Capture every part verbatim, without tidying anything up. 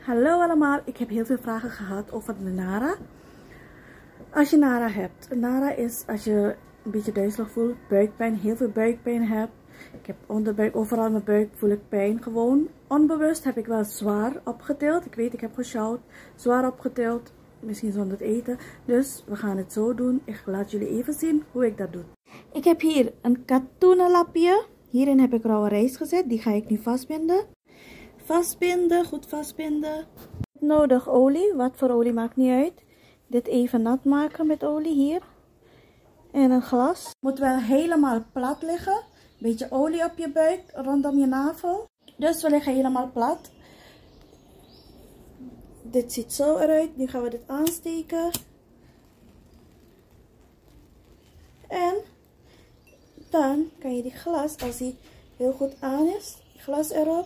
Hallo allemaal, ik heb heel veel vragen gehad over de Nara. Als je Nara hebt, Nara is als je een beetje duizelig voelt, buikpijn, heel veel buikpijn hebt. Ik heb onderbuik, overal in mijn buik voel ik pijn gewoon. Onbewust heb ik wel zwaar opgetild. Ik weet, ik heb gesjouwd, zwaar opgetild, misschien zonder het eten. Dus we gaan het zo doen. Ik laat jullie even zien hoe ik dat doe. Ik heb hier een katoenen lapje. Hierin heb ik rauwe rijst gezet, die ga ik nu vastbinden. Vastbinden, goed vastbinden. Nodig olie, wat voor olie maakt niet uit. Dit even nat maken met olie hier. En een glas. Moet wel helemaal plat liggen. Beetje olie op je buik, rondom je navel. Dus we liggen helemaal plat. Dit ziet zo eruit. Nu gaan we dit aansteken. En dan kan je die glas, als die heel goed aan is, glas erop.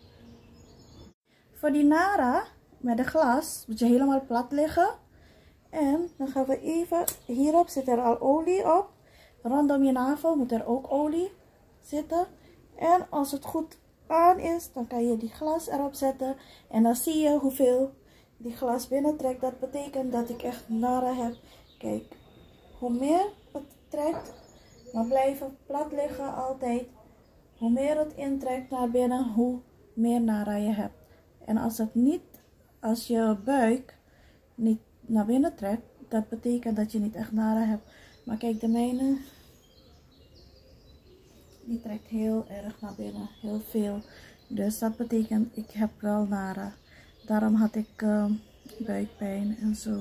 Voor die Nara met de glas moet je helemaal plat liggen. En dan gaan we even, hierop zit er al olie op. Rondom je navel moet er ook olie zitten. En als het goed aan is, dan kan je die glas erop zetten. En dan zie je hoeveel die glas binnentrekt. Dat betekent dat ik echt Nara heb. Kijk, hoe meer het trekt, maar blijven plat liggen altijd. Hoe meer het intrekt naar binnen, hoe meer Nara je hebt. En als het niet, als je buik niet naar binnen trekt, dat betekent dat je niet echt Nara hebt. Maar kijk, de mijne, die trekt heel erg naar binnen, heel veel. Dus dat betekent, ik heb wel Nara. Daarom had ik uh, buikpijn en zo.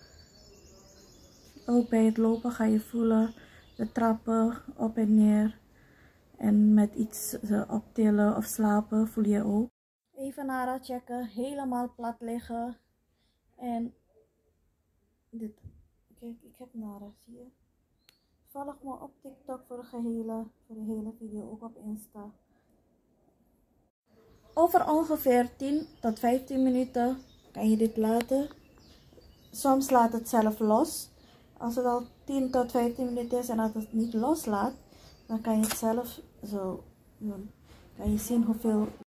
Ook bij het lopen ga je voelen, de trappen op en neer. En met iets uh, optillen of slapen voel je ook. Even Nara checken, helemaal plat liggen. En dit, kijk, ik heb Nara, zie je. Volg me op TikTok voor de gehele, voor de hele video, ook op Insta. Over ongeveer tien tot vijftien minuten kan je dit laten. Soms laat het zelf los. Als het al tien tot vijftien minuten is en als het niet loslaat, dan kan je het zelf zo doen. Kan je zien hoeveel